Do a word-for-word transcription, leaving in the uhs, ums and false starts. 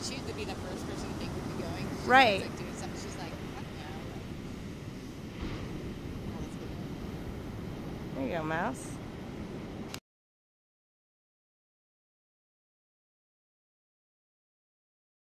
she would be the first person to think would be going. She's Right. Like doing something. She's like, fuck no. Oh, that's good. There you go, Mouse.